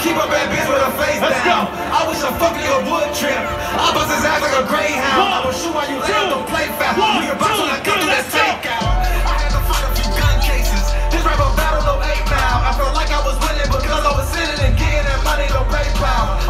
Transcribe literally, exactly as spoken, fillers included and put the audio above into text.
keep a bad bitch with her face Let's down. go. I wish I fucked you a wood trip. I bust his ass like a greyhound. I will shoot while you lay up, don't play foul. One, We can box two, when I come three, through that let's go. takeout. I had to fight a few gun cases. This rap a battle, no eight now. I felt like I was winning because I was sitting and getting that money, no PayPal.